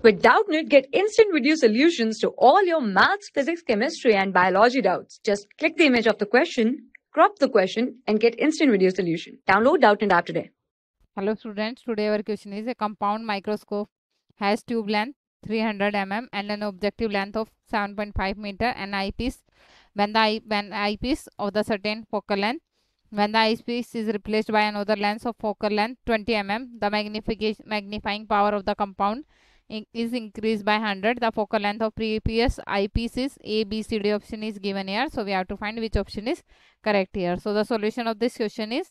With Doubtnut, get instant video solutions to all your maths, physics, chemistry, and biology doubts. Just click the image of the question, crop the question, and get instant video solution. Download Doubtnut app today. Hello students, today our question is a compound microscope has tube length 300 mm and an objective length of 7.5 meter and eyepiece when eyepiece of the certain focal length. When the eyepiece is replaced by another lens of focal length 20 mm, the magnifying power of the compound is increased by 100. The focal length of previous eyepiece is A, B, C, D option is given here. So we have to find which option is correct here. So the solution of this question is,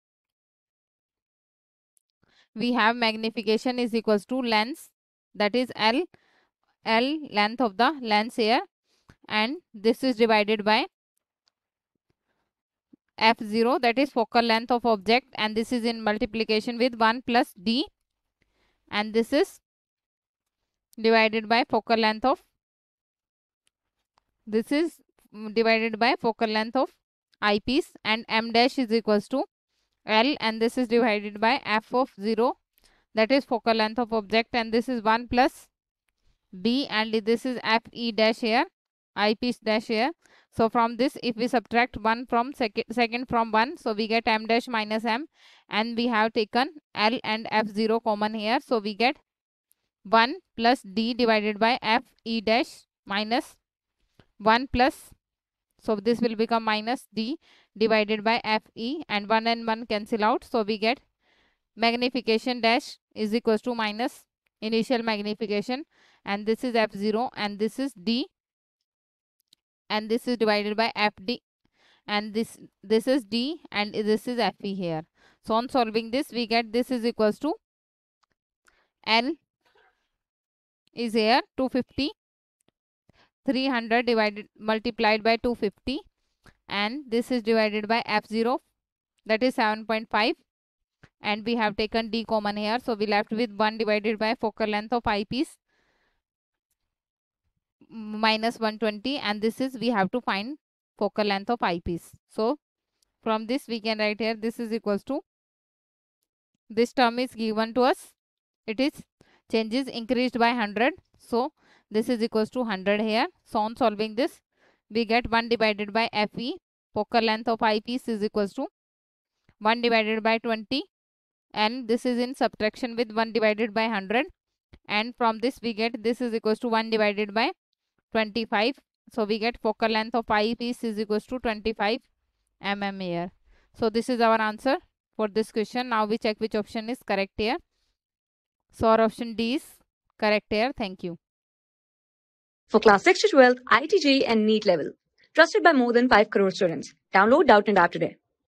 we have magnification is equals to lens, that is L length of the lens here, and this is divided by f0, that is focal length of object, and this is in multiplication with 1 plus d, and this is divided by focal length of, this is divided by focal length of eyepiece, and m dash is equals to L, and this is divided by f of 0, that is focal length of object, and this is 1 plus b, and this is f e dash here, eyepiece dash here. So from this, if we subtract 1 from second from 1, so we get m dash minus m, and we have taken L and f0 common here, so we get 1 plus d divided by f e dash minus 1 plus, so this will become minus d divided by f e, and 1 and 1 cancel out, so we get magnification dash is equals to minus initial magnification, and this is f0, and this is d, and this is divided by fd, and this is d, and this is fe here. So on solving this, we get this is equals to L is here 250, 300 multiplied by 250, and this is divided by f0, that is 7.5, and we have taken d common here, so we left with 1 divided by focal length of eyepiece minus 120, and this is, we have to find focal length of eyepiece. So from this we can write here, this is equals to, this term is given to us, it is changes increased by 100, so this is equals to 100 here. So on solving this, we get 1 divided by fe, focal length of eyepiece is equals to 1 divided by 20, and this is in subtraction with 1 divided by 100, and from this we get this is equals to 1 divided by 25, so we get focal length of eyepiece is equals to 25 mm here. So this is our answer for this question. Now we check which option is correct here. So our option D is correct here. Thank you. For class 6 to 12, IIT JEE and NEET level. Trusted by more than 5 crore students. Download Doubtnut app today.